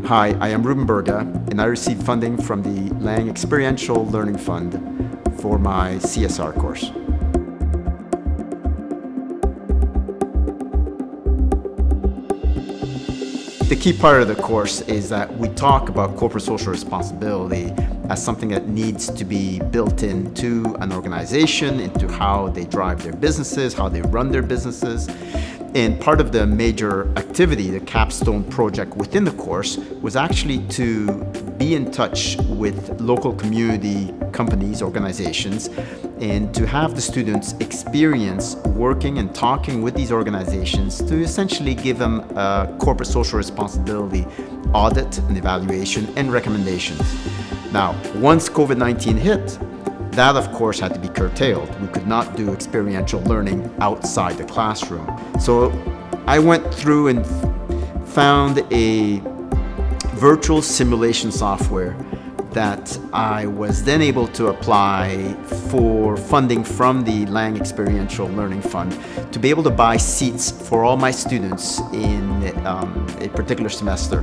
Hi, I am Ruben Berga, and I received funding from the Lang Experiential Learning Fund for my CSR course. The key part of the course is that we talk about corporate social responsibility as something that needs to be built into an organization, into how they drive their businesses, how they run their businesses. And part of the major activity, the capstone project within the course, was actually to be in touch with local community companies, organizations, and to have the students experience working and talking with these organizations to essentially give them a corporate social responsibility audit and evaluation and recommendations. Now, once COVID-19 hit, that of course had to be curtailed. We could not do experiential learning outside the classroom. So I went through and found a virtual simulation software that I was then able to apply for funding from the Lang Experiential Learning Fund to be able to buy seats for all my students in a particular semester.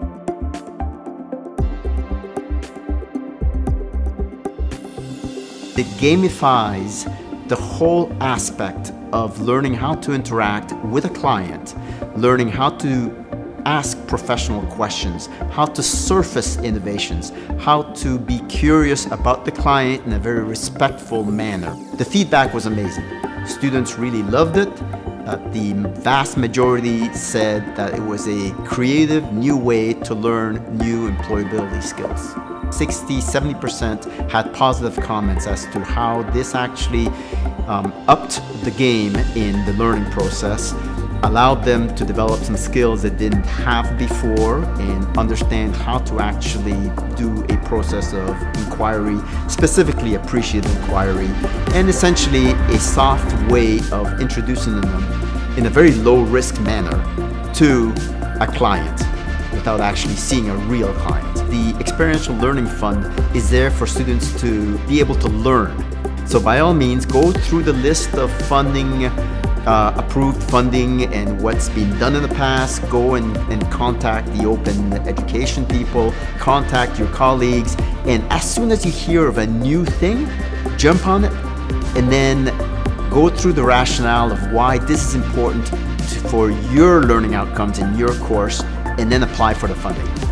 It gamifies the whole aspect of learning how to interact with a client, learning how to ask professional questions, how to surface innovations, how to be curious about the client in a very respectful manner. The feedback was amazing. Students really loved it. The vast majority said that it was a creative new way to learn new employability skills. 60–70% had positive comments as to how this actually upped the game in the learning process, allowed them to develop some skills they didn't have before and understand how to actually do a process of inquiry, specifically appreciative inquiry, and essentially a soft way of introducing them in a very low-risk manner to a client without actually seeing a real client. The Experiential Learning Fund is there for students to be able to learn. So by all means, go through the list of funding, approved funding and what's been done in the past. Go and contact the open education people, contact your colleagues, and as soon as you hear of a new thing, jump on it and then go through the rationale of why this is important for your learning outcomes in your course, and then apply for the funding.